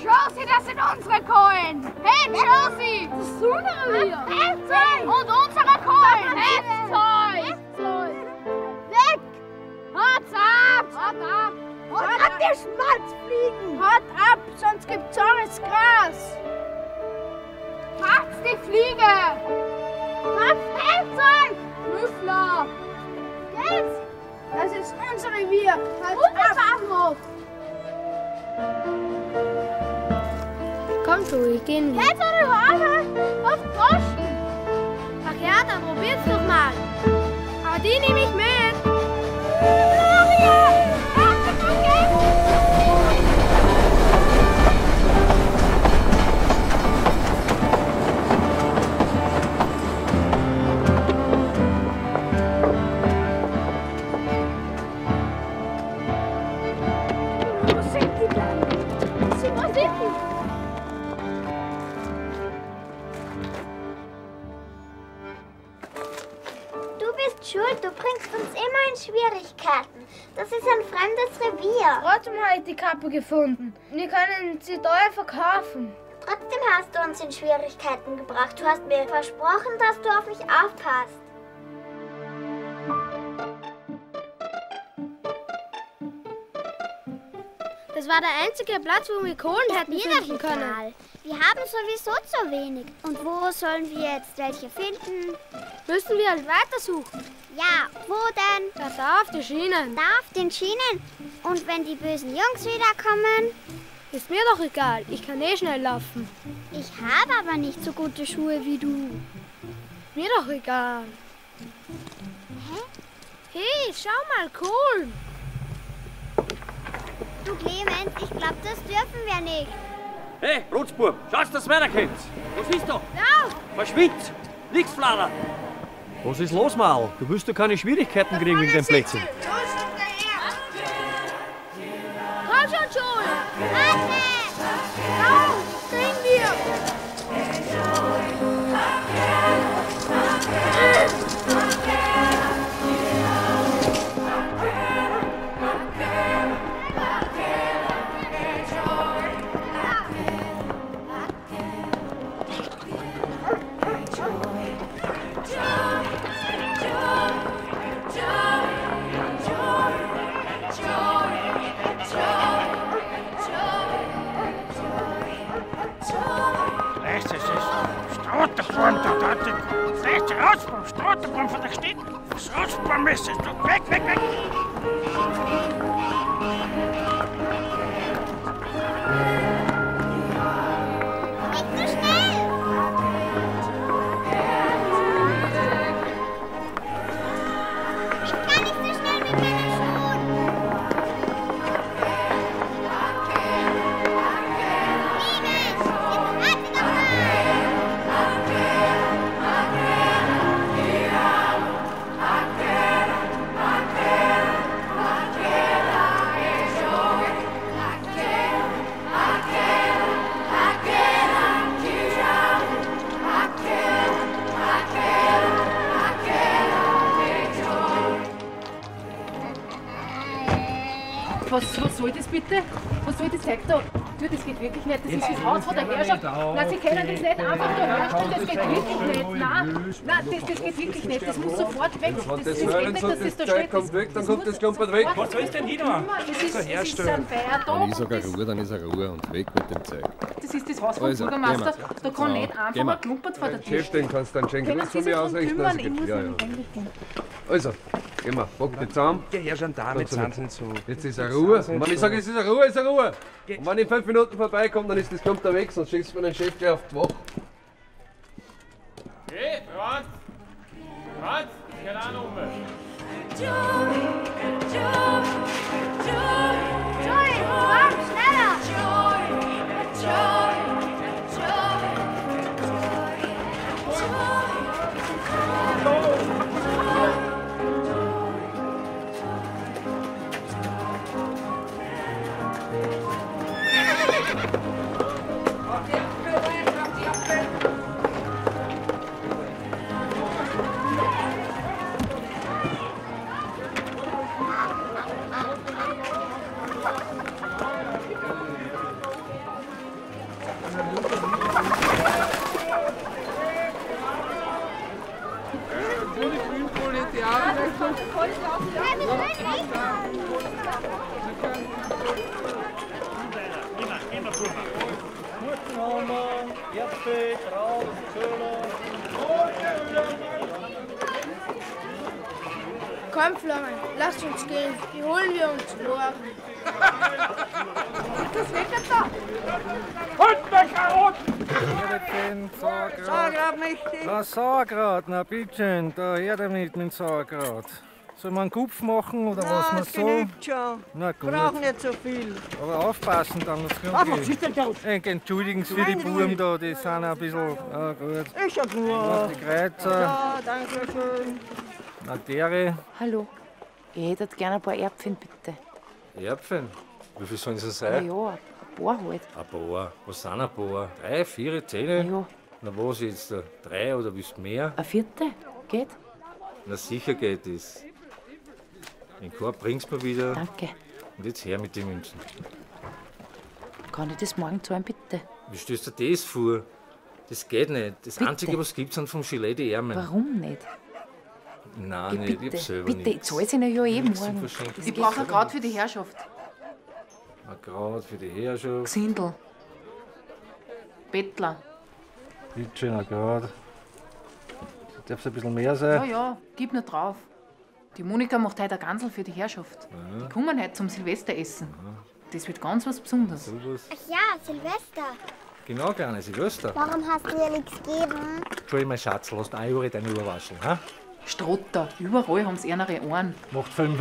Josie, das sind unsere Kohlen! Hey, Josie! Das suchen wir! Und unsere Kohlen! Hebt's euch! Weg! Haut's ab! Haut ab, ihr Schmalzfliegen! Haut ab, sonst gibt's saures Gras! Macht's die Fliege! Verfällt euch! Müffler! Geht's? Das ist unser Revier! Haut ab! Komm schon, ich geh nicht. Jetzt oder Haare? Was Groschen? Ach ja, dann probier's doch mal. Aber die nehme ich mit. Gloria! Okay. Wo sind die denn? Wo sind die? Schuld, du bringst uns immer in Schwierigkeiten. Das ist ein fremdes Revier. Trotzdem habe ich die Kappe gefunden. Wir können sie teuer verkaufen. Trotzdem hast du uns in Schwierigkeiten gebracht. Du hast mir versprochen, dass du auf mich aufpasst. Das war der einzige Platz, wo wir Kohlen hätten finden können. Wir haben sowieso zu wenig. Und wo sollen wir jetzt welche finden? Müssen wir halt weitersuchen. Ja, wo denn? Da auf die Schienen. Da auf den Schienen. Und wenn die bösen Jungs wiederkommen? Ist mir doch egal. Ich kann eh schnell laufen. Ich habe aber nicht so gute Schuhe wie du. Mir doch egal. Hä? Hey, schau mal, Kohlen. Du Clemens, ich glaube, das dürfen wir nicht. Hey, Rotzbub, schaust, dass du weiterkommst. Was ist da? Ja. Verschwind! Nix fladern! Was ist los, Mal? Du willst doch keine Schwierigkeiten kriegen wegen den Plätzen. Komm schon, Joel. Warte! Auf, kriegen wir. Rechts raus vom Straßenbaum von der Stadt. Das Rausbaum ist es. Weg, weg, weg. Nicht so schnell! Ich kann nicht so schnell mit meinen Schuhen. Clemens, jetzt warte doch mal! Was soll das bitte? Was soll das? Zeig da. Du, das geht wirklich nicht. Das ist das Haus von der Herrschaft. Nein, Sie können das nicht einfach da herstellen. Das geht wirklich nicht. Nein, das geht wirklich nicht. Das muss sofort weg. Das geht nicht, dass das da steht. Kommt weg, dann kommt das Klumpert weg. Was soll es denn hin? Das ist ein Feiertag. Ich sage Ruhe, dann ist Ruhe und weg mit dem Zeug. Das ist das Haus vom Also, Bürgermeister. gehen wir. Da kann So, nicht einfach gehen wir. ein Klumpert vor der Tür Chef, stehen. den kannst du dann schenken. Können Das Sie von sich mir darum ausrichten. kümmern? Also, Ich muss ja, ja. nämlich eigentlich gehen. Also, gehen wir. Pack die zusammen. Der Herr Gendarme sind nicht so. Jetzt ist er Ruhe. Und wenn ich sage, es ist eine Ruhe, ist eine Ruhe. Und wenn in 5 Minuten vorbeikommt, dann ist das Klumpert weg, sonst schickst du mir den Chef gleich auf die Woche. Hey, Franz! Franz, keine Ahnung mehr. Joey, komm, schneller! Komm, Florian, lasst uns gehen. Die holen wir uns morgen. Das Wetter da. Und der Karotten! Sauerkraut mächtig. Na, Sauerkraut, na bitteschön, da her damit mit Sauerkraut. Soll man einen Kupf machen oder was man so? Genügt schon. Na gut. Brauchen nicht so viel. Aber aufpassen dann, das Was ist denn das? Entschuldigen Sie für die Buben da, die sind ein bisschen. Ja, gut. Ich hab nur. Was, die Kreuzer? Ja, danke schön. Na, dere. Hallo. Ich hätte gerne ein paar Äpfel, bitte. Äpfel? Wie viel sollen es Na sein? ja, ein paar halt. Ein paar. Was sind ein paar? 3, 4, 10? Ja. Na was jetzt? 3 oder willst du mehr? Ein Vierte? Geht? Na sicher geht es. Den Korb bringst du mir wieder. Danke. Und jetzt her mit den Münzen. Kann ich das morgen zahlen, bitte? Wie stellst du das vor? Das geht nicht. Das Bitte. Einzige, was gibt, sind vom Gilet die Ärmel. Warum nicht? Nein, Geh, nicht. Ich bitte, hab selber bitte, ich nichts. zahle es Ihnen ja eh Nichts zum morgen. Verschenken. Das Ich geht brauche ein so. Kraut für die Herrschaft. Ein Kraut für die Herrschaft. Gesindel. Bettler. Bitteschön, na gut. Darf es ein bisschen mehr sein? Ja, ja, gib nur drauf. Die Monika macht heute ein Gansel für die Herrschaft. Die kommen heute zum Silvesteressen. Das wird ganz was Besonderes. Sowas. Ach ja, Silvester. Genau, kleine Silvester. Warum hast du mir nichts gegeben? Entschuldigung, mein Schatz, lass 1 Euro deine Uhr waschen. Ha? Strotter, überall haben sie ihre Ohren. Macht 5.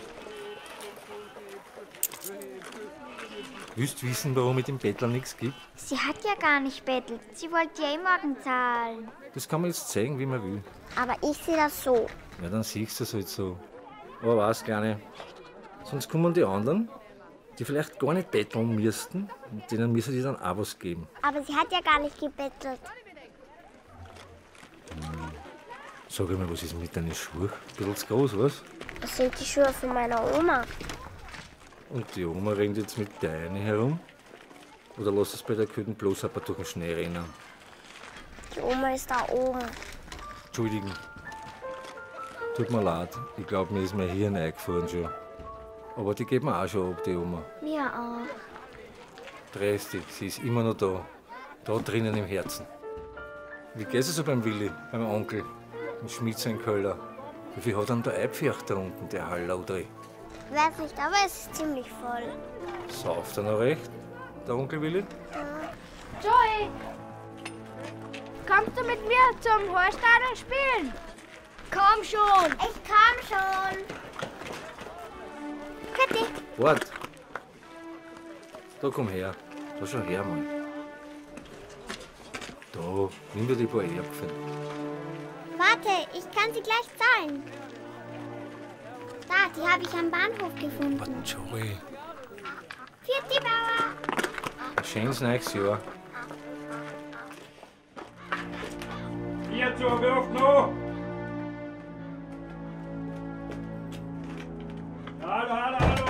Willst du wissen, warum es dem Bettler nichts gibt? Sie hat ja gar nicht bettelt. Sie wollte ja eh morgen zahlen. Das kann man jetzt zeigen, wie man will. Aber ich sehe das so. Ja, dann siehst du es halt so. Aber was, Kleine, sonst kommen die anderen, die vielleicht gar nicht betteln müssten, und denen müssen die dann auch was geben. Aber sie hat ja gar nicht gebettelt. Sag mal, was ist mit deinen Schuhen? Ein bisschen zu groß, was? Das sind die Schuhe von meiner Oma. Und die Oma rennt jetzt mit deinen herum? Oder lass es bei der Küken bloß ein paar durch den Schnee rennen? Die Oma ist da oben. Entschuldigen. Tut mir leid, ich glaube, mir ist mein Hirn eingefahren schon. Aber die geht mir auch schon ab, die Oma. Mir auch. Drestig, sie ist immer noch da. Da drinnen im Herzen. Wie geht's so beim Willi, beim Onkel? Mit Schmidt sein Köller. Wie viel hat denn der Eibfirch da unten, der Hallaudri? Ich weiß nicht, aber es ist ziemlich voll. Sauft er noch recht, der Onkel Willi? Joey! Kommst du mit mir zum Holstadel spielen? Komm schon! Ich komm schon. Bitte. Wart! Da komm her. Da schau her mal. Da, nimm dir die paar Äpfel. Warte, ich kann sie gleich zahlen. Da, die habe ich am Bahnhof gefunden. Joey, Vierte Bauer. ein schönes neues Jahr. Hier zu, wie oft noch? Hallo, hallo, hallo!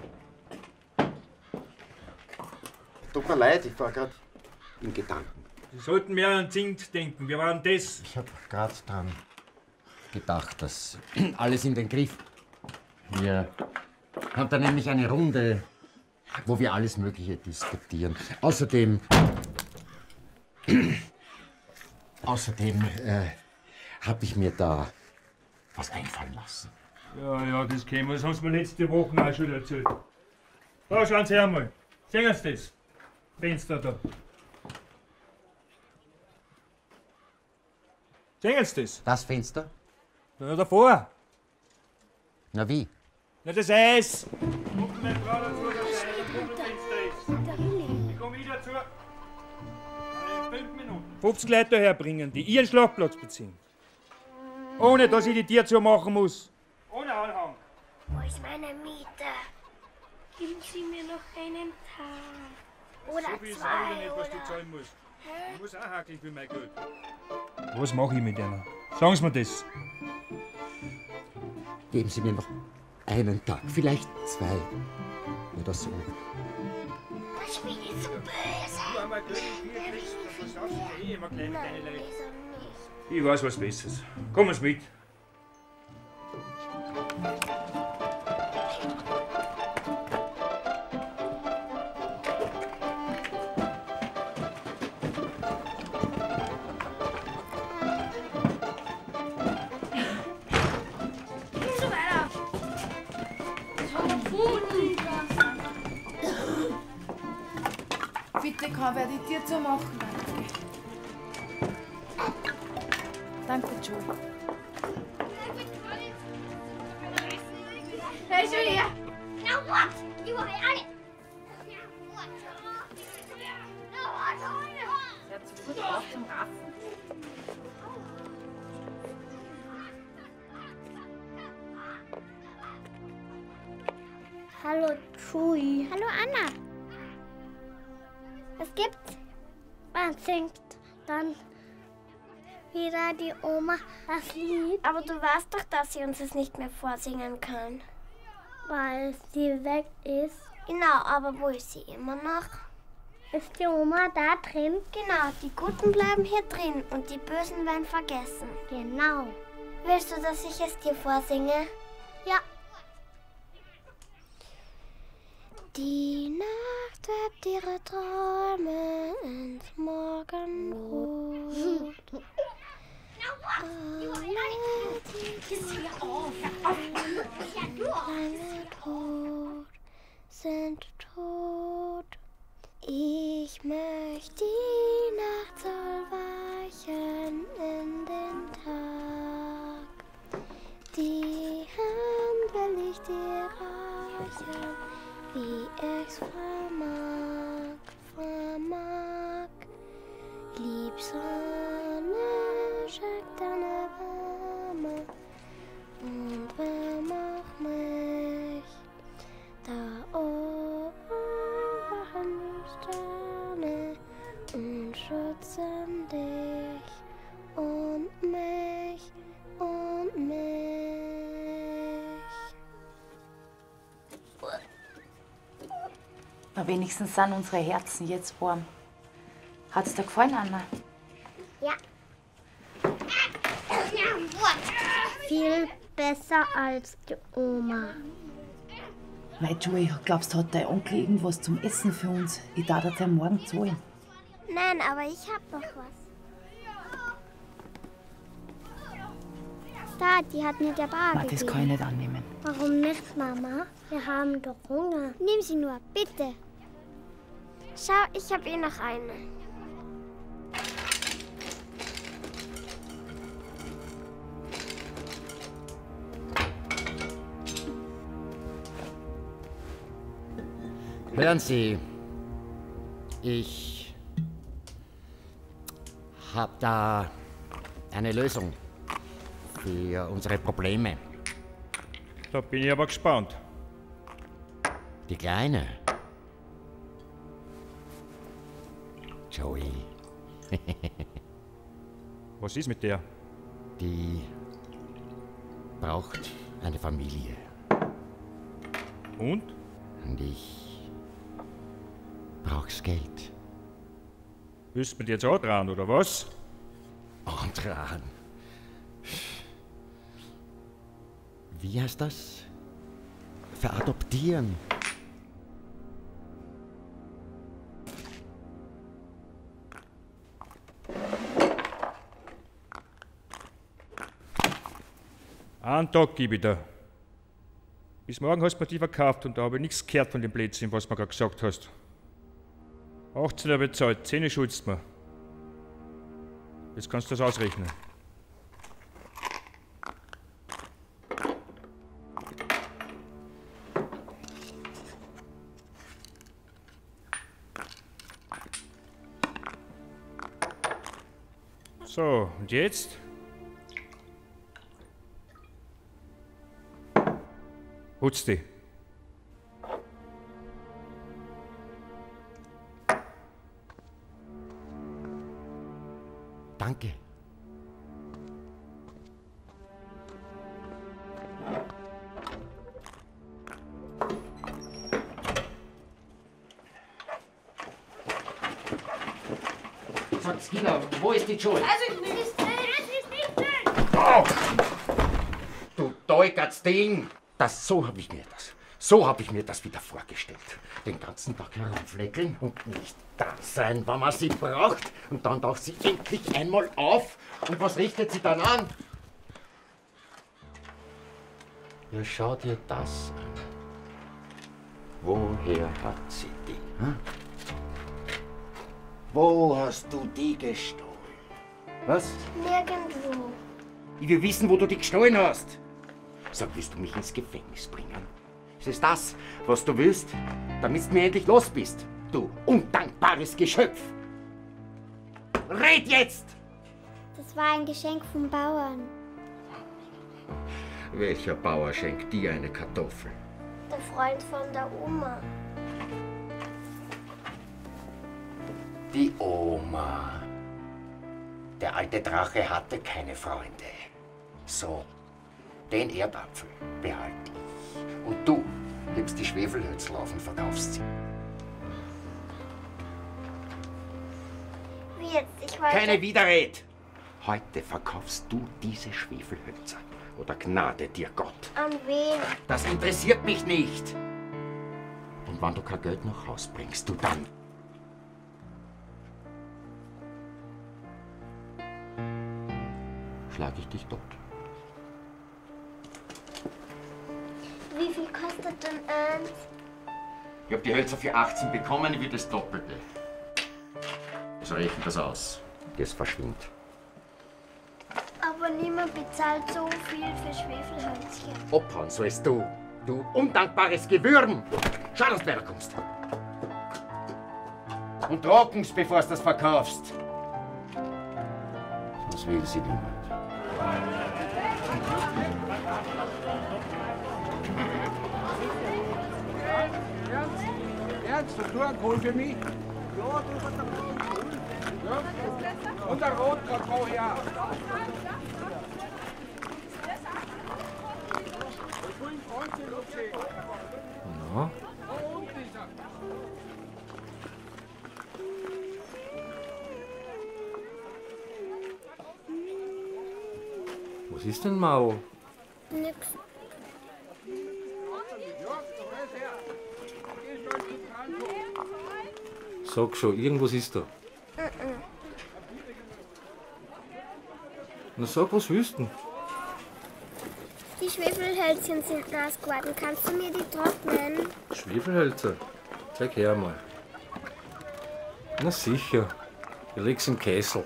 Tut mir leid, ich war gerade in Gedanken. Sie sollten mehr an Zimt denken. Wir waren das. Ich habe gerade dran gedacht, dass alles in den Griff. Wir haben da nämlich eine Runde, wo wir alles Mögliche diskutieren. Außerdem habe ich mir da was einfallen lassen. Ja, das käme. Das haben Sie mir letzte Woche auch schon erzählt. Da, schauen Sie her mal. Sehen Sie das? Fenster da. Sehen Sie das? Das Fenster? Na, davor. Na wie? Na, das Eis. Guck meine Frau dazu, dass das Eis im Fenster ist. Ich komm wieder zu. In 5 Minuten. 50 Leute herbringen, die ihren Schlafplatz beziehen. Ohne, dass ich die Tür zumachen muss. Ohne Anhang. Wo ist meine Miete? Geben Sie mir noch einen Tag. Oder So viel sage ich nicht, was du zahlen musst. Ich muss auch hakeln für mein Geld. Was mache ich mit einer? Sagen Sie mir das. Geben Sie mir noch einen Tag, vielleicht 2 oder so. Ich bin nicht so böse. Du einmal Geld in Bier kriegst, dann versaufen Sie immer kleine Leute. Ist er nicht. Ich weiß was Besseres. Kommen Sie mit. bitte kann, werde ich dir zu machen. Danke, Joel. Hey, schau her! Now what? You are it. Jetzt gut auf zum Raffen. Hallo Chui. Hallo Anna. Was gibt's? Man singt dann wieder die Oma das Lied. Aber du weißt doch, dass sie uns das nicht mehr vorsingen kann. Weil sie weg ist. Genau, aber wo ist sie immer noch? Ist die Oma da drin? Genau, die Guten bleiben hier drin und die Bösen werden vergessen. Genau. Willst du, dass ich es dir vorsinge? Ja. Die Nacht webt ihre Träume ins Morgenrot. Lange tot sind tot. Ich möchte die Nacht soll weichen in den Tag. Die Hand will ich dir reichen, wie ich's vermag. Lieb Sonne, schenk deine Wärme und wärm auch mich. Da oben wachen die Sterne und schützen dich und mich und mich. Na, wenigstens sind unsere Herzen jetzt warm. Hat's dir gefallen, Anna? Ja. Viel besser als die Oma. Mei, Joey, glaubst du, hat dein Onkel irgendwas zum Essen für uns? Ich darf dir am Morgen zahlen. Nein, aber ich hab noch was. Da, die hat mir der Bar gegeben. Das kann ich nicht annehmen. Warum nicht, Mama? Wir haben doch Hunger. Nimm sie nur, bitte. Schau, ich hab eh noch eine. Hören Sie, ich habe da eine Lösung für unsere Probleme. Da bin ich aber gespannt. Die Kleine. Joey. Was ist mit der? Die braucht eine Familie. Und? Und ich brauch's Geld. Willst du mit jetzt antragen, oder was? Antragen? Wie heißt das? Veradoptieren. Einen Tag gebe ich dir. Bis morgen hast du mir die verkauft und da habe ich nichts gehört von dem Blödsinn, was du mir gerade gesagt hast. 18 habe ich bezahlt, 10 schuldest du mir. Jetzt kannst du das ausrechnen. So, und jetzt? Putz dich. Danke. Sag, Skila, wo ist die Joel? Also, es ist nicht drin! Oh! Du Deugerts Ding! So habe ich mir das wieder vorgestellt. Den ganzen Tag herumfleckeln und nicht da sein, wann man sie braucht. Und dann taucht sie endlich einmal auf. Und was richtet sie dann an? Ja, schau dir das an. Woher hat sie die? Hm? Wo hast du die gestohlen? Was? Nirgendwo. Ich will wissen, wo du die gestohlen hast. Sag, willst du mich ins Gefängnis bringen? Ist es das, was du willst, damit du mir endlich los bist? Du undankbares Geschöpf! Red jetzt! Das war ein Geschenk vom Bauern. Welcher Bauer schenkt dir eine Kartoffel? Der Freund von der Oma. Die Oma. Der alte Drache hatte keine Freunde. So, den Erdapfel behalte ich. Und du hebst die Schwefelhölzl auf und verkaufst sie. Wie jetzt? Ich wollte... Keine Widerrede! Heute verkaufst du diese Schwefelhölzer. Oder Gnade dir Gott. An wen? Das interessiert mich nicht. Und wenn du kein Geld nach Haus bringst, du dann. Schlag ich dich tot. Wie viel kostet denn eins? Ich hab die Hölzer für 18 bekommen, ich will das Doppelte. So rechnen das aus. Das verschwindet. Aber niemand bezahlt so viel für Schwefelhölzchen. Opfern sollst du, du undankbares Gewürm! Schau, dass du weiterkommst. Und trocken's, bevor du das verkaufst. Was will sie denn? Ernst, hast du einen Kohl für mich? Ja, du hast einen Kohl. Ja? Und ein Rotkraut brauche ich auch. Na? Was ist denn, Mao? Nix. Sag schon, irgendwas ist da. Na sag, was willst du denn? Die Schwefelhölzchen sind nass geworden. Kannst du mir die trocknen? Schwefelhölzer? Zeig her mal. Na sicher. Ich leg's im Kessel.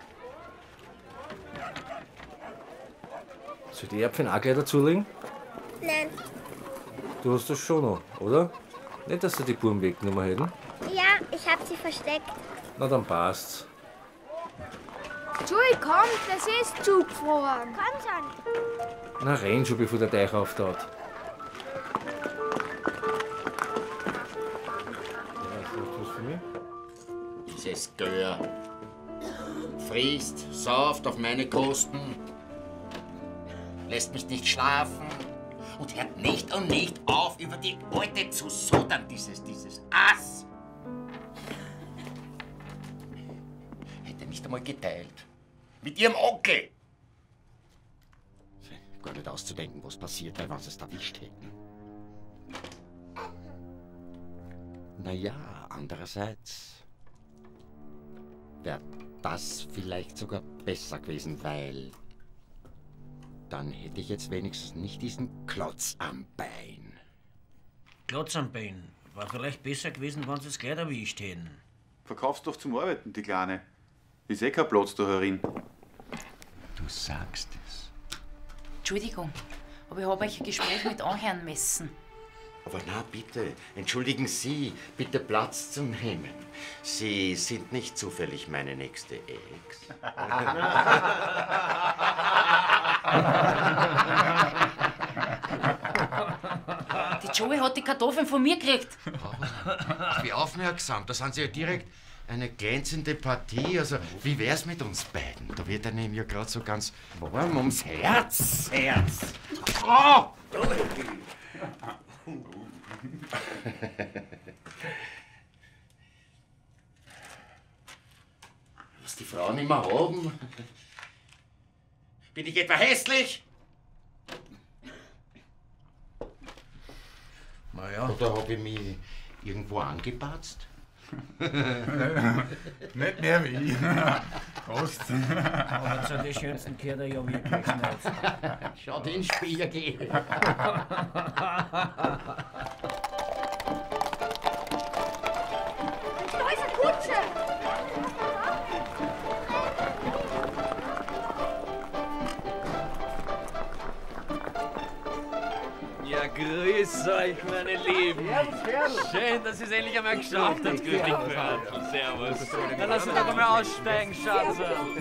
Soll ich die Äpfel auch gleich dazulegen? Nein. Du hast das schon noch, oder? Nicht, dass sie die Buben weggenommen hätten? Ja, ich hab sie versteckt. Na, dann passt's. Jui, komm, das ist zugefroren. Komm schon. Na, renn schon, bevor der Teich auftaut. Was für mich? Dieses Gör. Frisst, sauft auf meine Kosten. Lässt mich nicht schlafen. Und hört nicht und nicht auf, über die Alte zu sodern, dieses Ass. Hätte nicht einmal geteilt. Mit ihrem Onkel. Gar nicht auszudenken, was passiert wäre, wenn sie es erwischt hätten. Naja, andererseits wäre das vielleicht sogar besser gewesen, weil dann hätte ich jetzt wenigstens nicht diesen Klotz am Bein. Klotz am Bein. War vielleicht besser gewesen, wenn sie es gleich erwischt hätten. Verkaufst doch zum Arbeiten, die Kleine. Ist eh kein Platz da herin. Du sagst es. Entschuldigung, aber ich habe euch ein Gespräch mit anhören müssen. Aber na bitte, entschuldigen Sie, bitte Platz zu nehmen. Sie sind nicht zufällig meine nächste Ex. Die Joey hat die Kartoffeln von mir gekriegt. Wie aufmerksam, da sind Sie ja direkt eine glänzende Partie. Also, wie wär's mit uns beiden? Da wird einem ja gerade so ganz warm ums Herz. Oh! Was die Frauen immer haben? Bin ich etwa hässlich? Naja. Oder habe ich mich irgendwo angepatzt? Nicht mehr wie ich. Prost. Aber zu den schönsten Kerl ja wirklich nicht. Schau den Spiegel. Da ist eine Kutsche! Grüß euch, meine Lieben. Schön, dass ihr es endlich einmal geschafft habt. Grüß dich, Bernd. Servus. Dann lass uns doch einmal aussteigen, Schatz.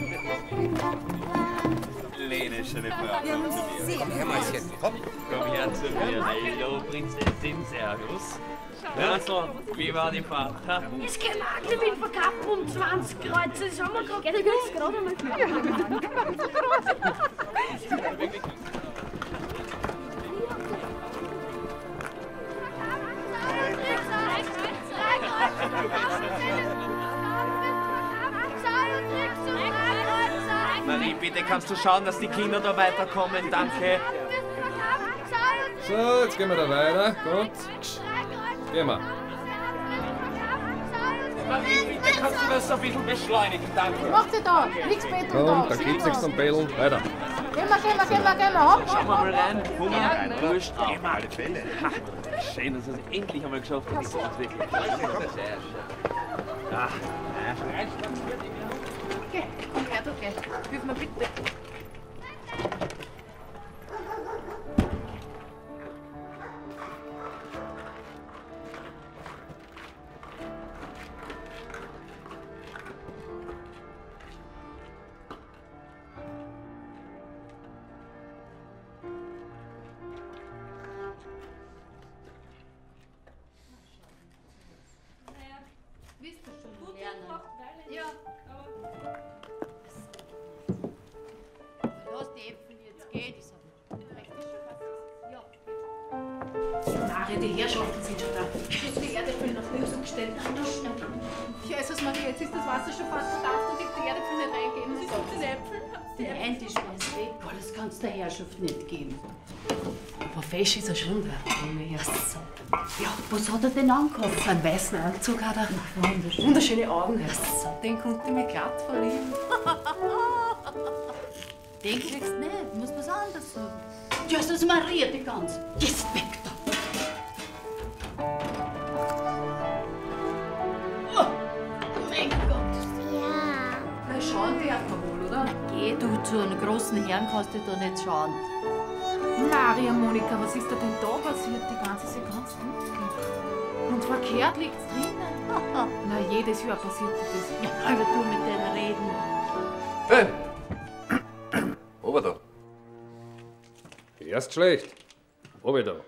Lene, schöne Frau. Komm her, Mäuschen, komm. Komm her zu mir. Hallo, Prinzessin, servus. Also, wie war die Fahrt? Ha? Es geht ich bin verkappt um 20 Kreuze. Das haben wir gerade. Ja, du kriegst gerade einmal Marie, bitte kannst du schauen, dass die Kinder da weiterkommen, danke. So, jetzt gehen wir da weiter. Gut. Gehen wir. Marie, bitte kannst du das ein bisschen beschleunigen, danke. Macht ihr da? Nichts betteln da. Komm, da gibt's nichts zum Bellen. Weiter. Gehen wir. Hopp, Schauen wir mal rein. Hunger, Durst, gehen wir. Alle Fälle. Schön, dass wir es endlich einmal geschafft haben. Das ist wirklich sehr schön. Okay, komm her, du geh. Hilf mir bitte. Ja. Lass die Äpfel jetzt gehen, die sind richtig schön. Ja. Maria, die Herrschaften sind schon da. Ich muss die Erdäpfel nach Lösung stellen. Jesus Maria, jetzt ist das Wasser schon fast verdampft und die Erdäpfel nicht reingehen. Was ist mit den Äpfeln? Nein, die schmeißt weg. Oh, das kann's der Herrschaft nicht geben. Aber fesch ist er schon da. So. Ja, was hat er denn angehabt? So einen weißen Anzug hat er. Wunderschön. Wunderschöne Augen. So. Den konnte ich mir glatt verlieben. Den kriegst du nicht. Muss was anderes sagen. Jesus Maria, die ganz. Jetzt weg da. Oh, mein Gott. Ja. Na, schauen darf man wohl, oder? Geh du, zu einem großen Herrn kannst du da nicht schauen. Maria, Monika, was ist da denn da passiert? Die ganze Sequenz und verkehrt liegt's drinnen. Na, jedes Jahr passiert das. Ja, aber du mit den Reden. Hey! Ober da. Erst schlecht. Ober da.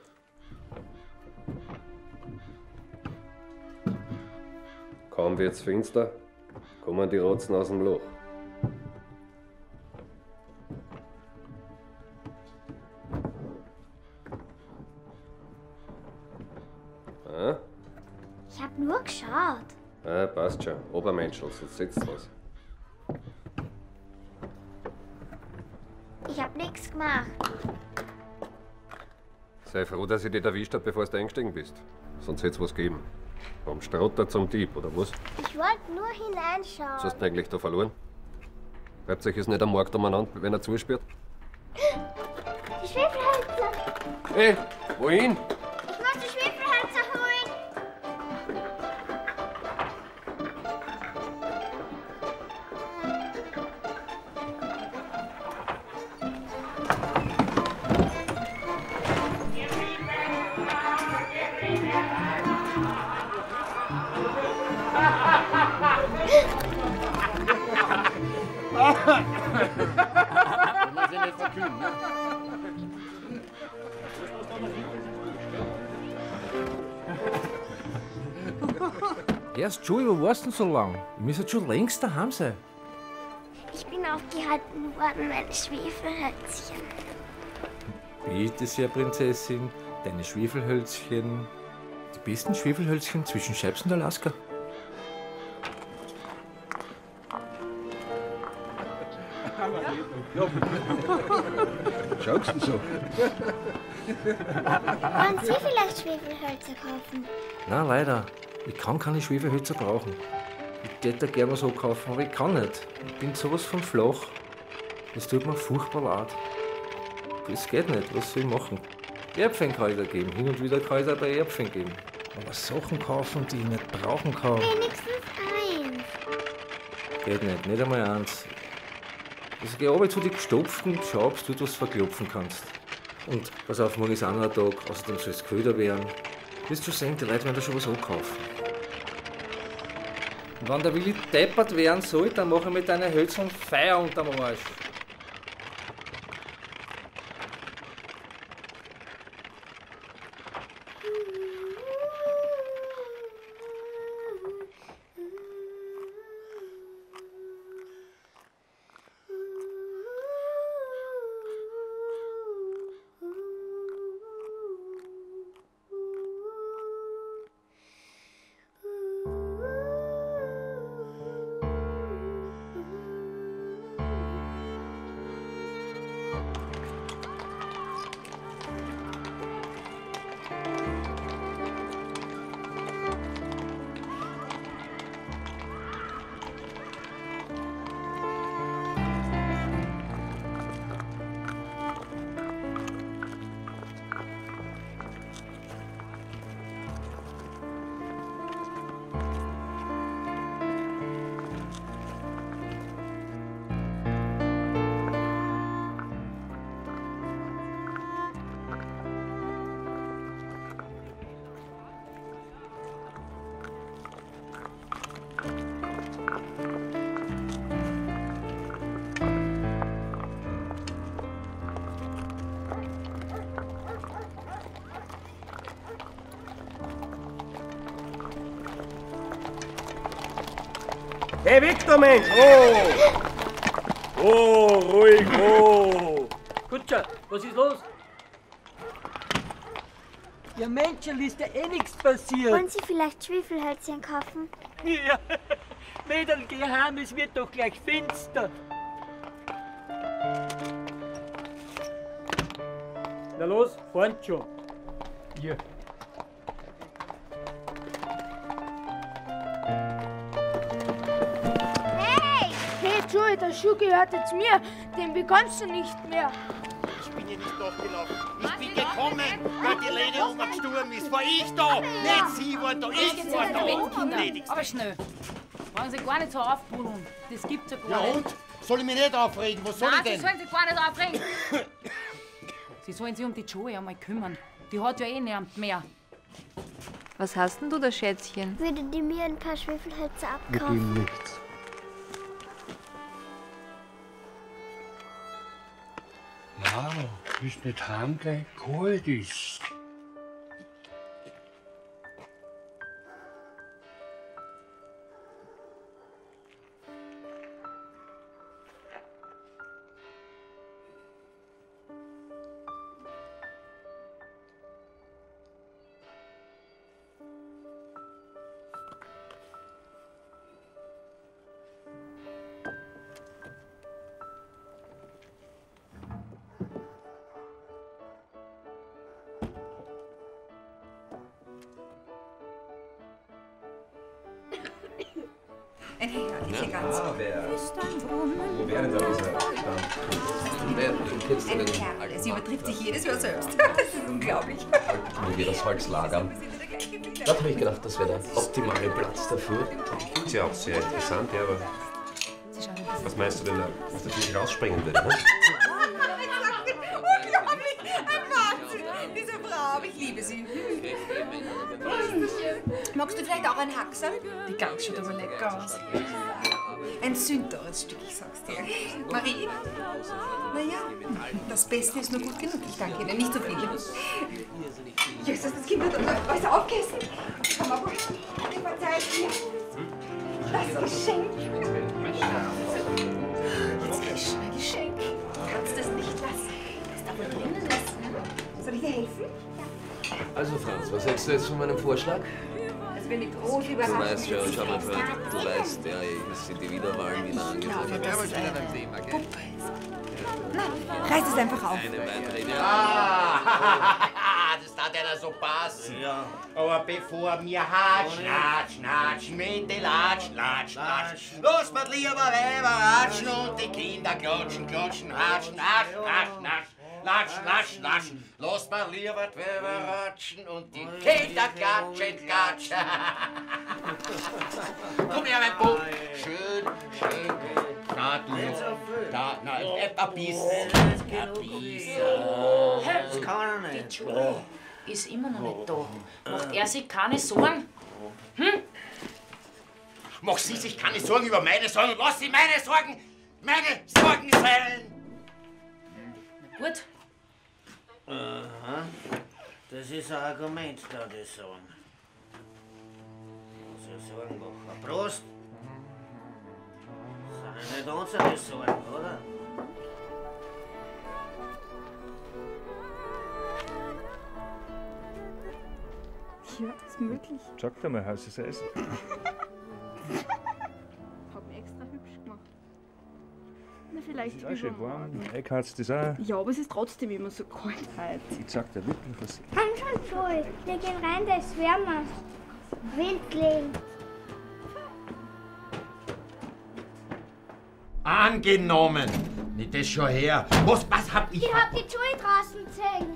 Kaum wird's finster, kommen die Rotzen aus dem Loch. Ah? Ich hab nur geschaut. Ah, passt schon. Obermenschel, sonst sitzt was. Ich hab nichts gemacht. Sei froh, dass ich dich erwischt habe, bevor du eingestiegen bist. Sonst hätte es was gegeben. Vom Strotter zum Dieb, oder was? Ich wollte nur hineinschauen. Was hast du eigentlich da verloren? Reibt euch jetzt nicht am Markt umeinander, wenn er zuspürt? Die Schwefelhölzer. Hey, wohin? Ich muss die Schwefelhölzer holen. Man sich nicht verkühlen, ne? Erst schon, wo warst du denn so lang? Ich müsste schon längst daheim sein. Ich bin aufgehalten worden, meine Schwefelhölzchen. Bitte sehr, Prinzessin, deine Schwefelhölzchen. Die besten Schwefelhölzchen zwischen Scheibs und Alaska. Schaust du so? Wollen Sie vielleicht Schwefelhölzer kaufen? Nein, leider. Ich kann keine Schwefelhölzer brauchen. Ich hätte gerne was abkaufen, aber ich kann nicht. Ich bin sowas von flach. Das tut mir furchtbar leid. Das geht nicht. Was soll ich machen? Erbsen kann ich da geben. Hin und wieder kann ich da bei Erbsen geben. Aber Sachen kaufen, die ich nicht brauchen kann, Wenigstens eins. geht nicht. Nicht einmal eins. Also geh runter zu den Gestopften und schau, ob du was verklopfen kannst. Und pass auf, morgen ist auch noch ein Tag, außerdem soll es kühler werden. Wirst schon sehen, die Leute werden da schon was ankaufen. Und wenn der Willi deppert werden soll, dann mache ich mit deiner Hölzern Feuer unterm Arsch. Hey, weg da, Mensch! Oh! Oh, ruhig, oh! Kutscher, was ist los? Ja, Menschel, ist ja eh nichts passiert. Wollen Sie vielleicht Schwefelhölzchen kaufen? Ja, Mädel, geh heim, es wird doch gleich finster. Na los, fahren schon. Hier. Hey, Joey, der Schuh gehört jetzt mir. Den bekommst du nicht mehr. Ich bin ja nicht durchgelaufen. Ich bin gekommen, weil die Lady umgestorben ist. War ich da, nicht sie war da, ich war da. Ledigste. Aber schnell. Brauchen Sie gar nicht so aufbuddeln. Das gibt's ja gar Ja nicht. und? Soll ich mich nicht aufregen? Was soll ich Nein, denn? Sie sollen sich gar nicht aufregen. Sie sollen sich um die Joey einmal kümmern. Die hat ja eh niemand mehr. Was hast denn du da, Schätzchen? Würde die mir ein paar Schwefelhölzer Mit abkaufen? ihm nichts. Wow, bist nicht heim gleich kalt ist. Eine herrliche Gans. Wo wäre denn da dieser Stand? Ein Kerl, sie übertrifft sich jedes Jahr selbst. Das ist unglaublich. Wie wir das Holz lagern. Da habe ich gedacht, das wäre der optimale Platz dafür. Ich finde es ja auch sehr interessant, ja, aber was meinst du denn da, was natürlich rausspringen würde? Ne? Unglaublich! Ein Wahnsinn! Diese Frau, aber ich liebe sie. Magst du vielleicht auch ein Haxerl? Die Gans schaut aber lecker aus. Ein sündteures Stück, ich sag's dir. Marie? Naja, das Beste ist nur gut genug. Ich danke Ihnen, nicht so viel. Jesus, das Kind hat alles aufgegessen. Komm mal, verzeih mir. Das Geschenk. Jetzt ein Geschenk. Du kannst das nicht lassen. Das darf wohl drinnen lassen. Soll ich dir helfen? Also Franz, was hältst du jetzt von meinem Vorschlag? Das wäre eine große Überraschung. Du weißt schon, schau mal, du weißt, ja, es sind die Wiederwahlen wieder angesagt. Nein, reiß es einfach auf. Eine weitere Das darf einer so passen. Ja. Aber bevor wir hatschen, mit den Latschen. Los, mal lieber Weiber ratschen und die Kinder klatschen, hatschen. Latschen. Los, mal lieber Weiber ratschen und die Kinder klatschen. Komm her, mein Bub. Schön. Na, du. Da, na, Halt ein bisschen. Das kann er nicht. Die Joey ist immer noch nicht da. Macht er sich keine Sorgen? Hm? Mach sie sich keine Sorgen über meine Sorgen. Lass sie meine Sorgen sein. Gut. Aha. Das ist ein Argument, da das sagen. Muss ja Sorgen machen. Prost! Das sind ja nicht unsere Sorgen, oder? Ja, ist möglich. Sag dir mal, heißes Essen. Hab mich extra hübsch gemacht. Na, vielleicht Ist auch schön warm. übermorgen. Eckhart's das auch. Ja, aber es ist trotzdem immer so kalt heute. Ich sag dir wirklich was. Komm schon, Joey. Wir gehen rein, da ist wärmer. Windling. Angenommen. Nicht das schon her. Was hab ich? Ich hab die Joey draußen gesehen.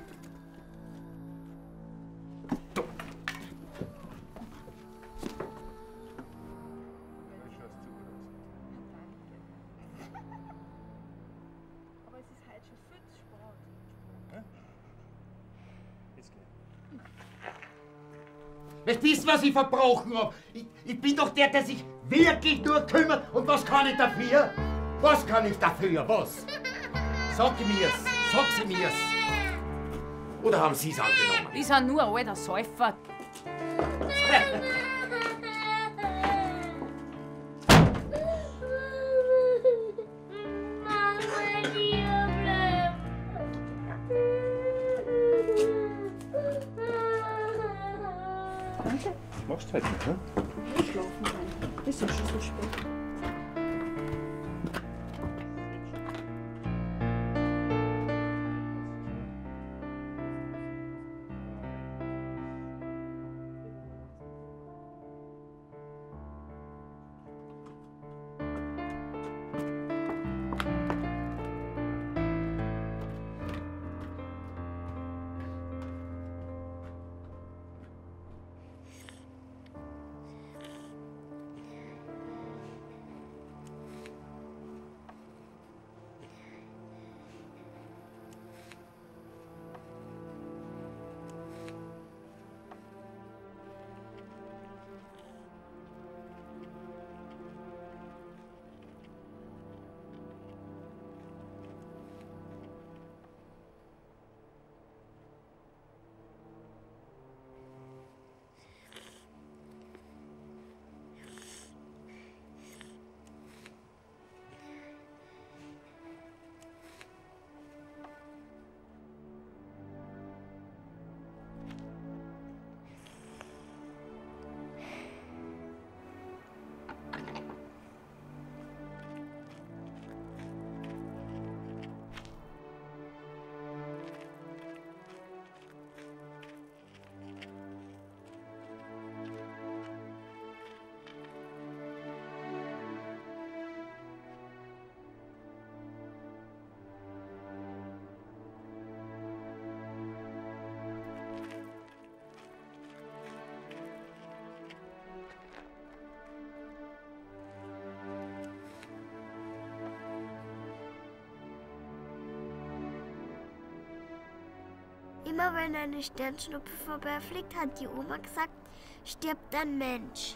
Aber es ist heute schon viel zu spät. Weißt du, was ich verbrochen hab? Ich bin doch der sich wirklich nur kümmert. Und was kann ich dafür? Was kann ich dafür? Was? Sag sie mir's. Oder haben Sie's angenommen? Die sind nur ein alter Säufer. Machst du heute nicht, ne? Schlafen rein. Ist ja schon so spät. Immer wenn eine Sternschnuppe vorbeifliegt, hat die Oma gesagt, stirbt ein Mensch.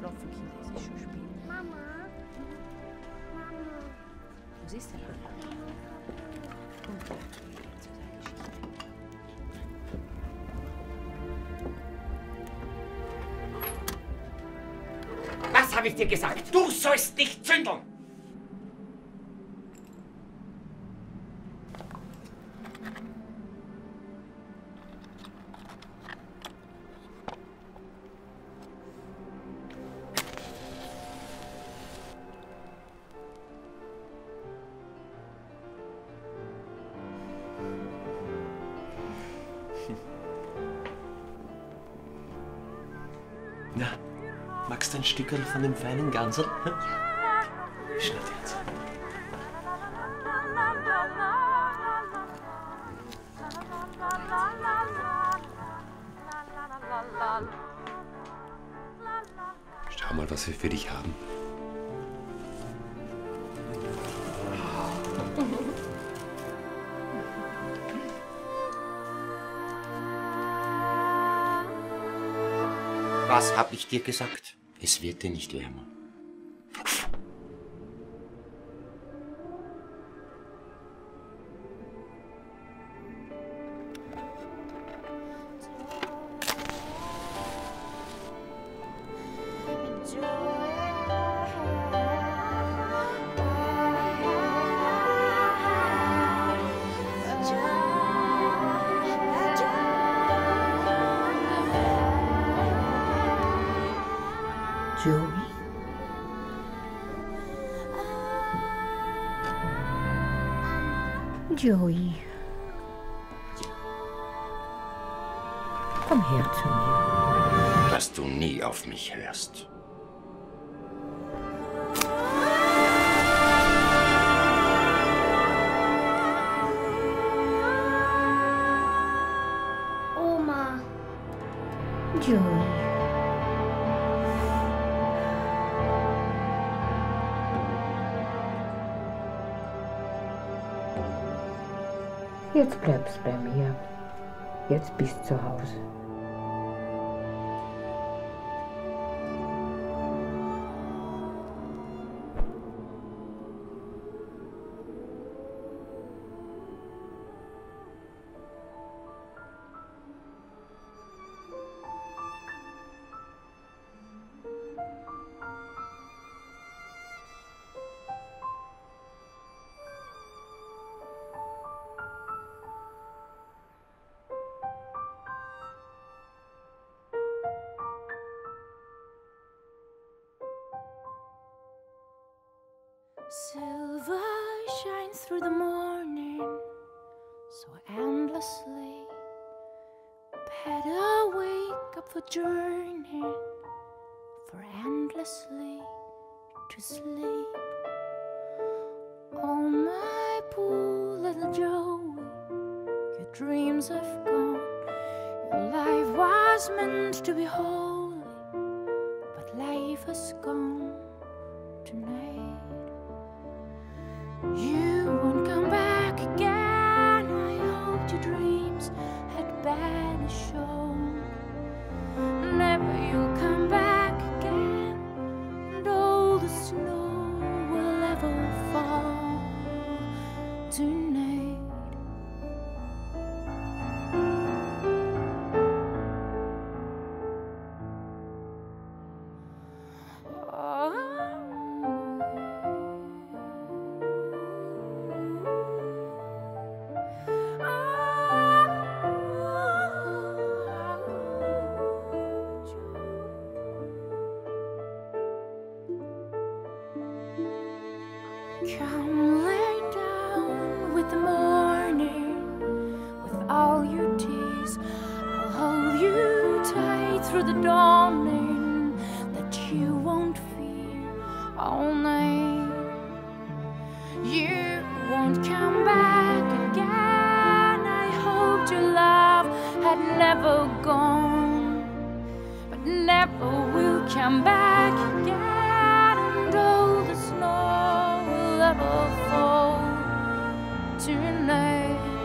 schlafen, Kinder, es ist schon spät. Mama. Was ist denn? Komm. Was habe ich dir gesagt? Du sollst nicht zündeln! Na, magst du ein Stückerl von dem feinen Gansel? Schnapp jetzt. Schau mal, was wir für dich haben. Was hab ich dir gesagt? Es wird dir nicht wärmer. Joey? Joey. Komm her zu mir. Dass du nie auf mich hörst. Oma. Joey. Jetzt bleibst bei mir. Jetzt bist du zu Hause. Silver shines through the morning so endlessly. Better wake up for journey, for endlessly to sleep. Oh my poor little Joey, your dreams have gone. Your life was meant to be holy, but life has gone tonight. You won't come back again. I hoped your dreams had better shown. Never you'll come back again, and all the snow will ever fall tonight. Come lay down with the morning, with all your tears. I'll hold you tight through the dawning, that you won't fear all night. You won't come back again. I hoped your love had never gone, but never will come back again, and all the snow will ever fall tonight.